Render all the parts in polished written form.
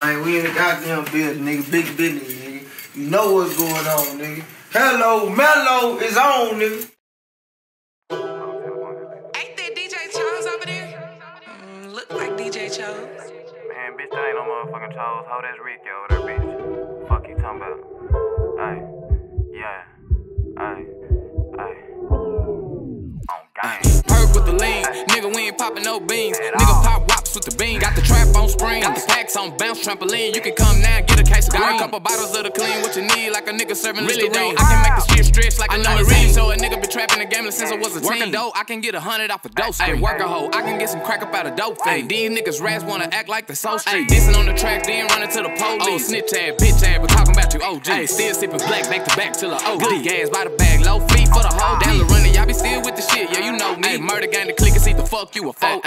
Man, we in the goddamn building, nigga. Big business, nigga. You know what's going on, nigga. Hello, Mellow is on, nigga. Ain't that DJ Chose over there? Look like DJ Chose. Man, bitch, that ain't no motherfucking Chose. Ho, that's Ricky over there, bitch. Fuck you talking about? Ay, yeah, ay. On gang. Perk with the lean, nigga, we ain't poppin' no beans. Nigga pop wops with the bean. Got the trap on spring, got the packs on bounce trampoline. You can come now and get a case of green. Got a couple bottles of the clean, what you need, like a nigga serving really though. I can make the shit stretch like another ring. So a nigga been trapping the game since I was a teen. Working dough, I can get 100 off a dope screen. Work a hoe, I can get some crack up out of dope fiend. These niggas rats wanna act like the so street. Dissing on the track, then running to the police. Oh, snitch ass, bitch ass, but talking about you OG. Still sipping black back to back till the OD. Gas by the bag, low feet for the whole. Down the running, y'all be still with the shit, yeah, you know me. Murder gang, the click and see the fuck you a 4E.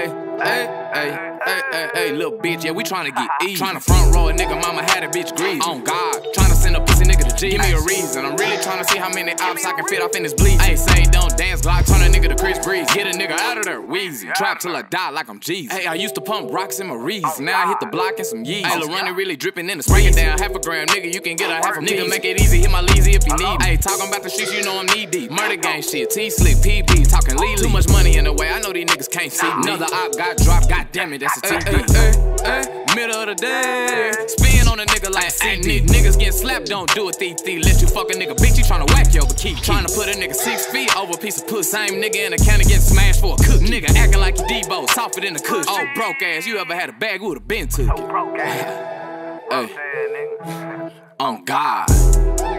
Hey, little bitch, yeah, we tryna get E. Tryna front row a nigga, mama had a bitch grieve. On God, tryna send a pussy nigga to G. Give me a reason, I'm really tryna see how many ops I can fit off in this bleach. Ayy, say don't dance, Glock, turn a nigga to Chris Breeze. Get a nigga out of there, wheezy. Trap till I die like I'm Jeezy. Hey, I used to pump rocks in my Reese. Now I hit the block and some Yeezys. Hey, Lil Running really dripping in the spring. Break it down, half a gram, nigga, you can get a half a nigga, make it easy, hit my leezy if you need me. Hey, talking about the shit, you know I'm knee deep. Murder gang shit, T-Slick, PB, talking Lee. Too much money in the way, I know these niggas can't see me. Another op got dropped, goddamn it, that's a TB. Middle of the day, spin on a nigga like CD. Niggas getting slapped, don't do it, thief. Let you fuck a nigga, bitch, you tryna whack yo, but keep tryna put a nigga 6 feet over a piece of pussy. Same nigga in the counter getting smashed for a cook. Nigga acting like you Debo, softer than a kush. Oh, broke ass, you ever had a bag, would've been took it. Hey, on God.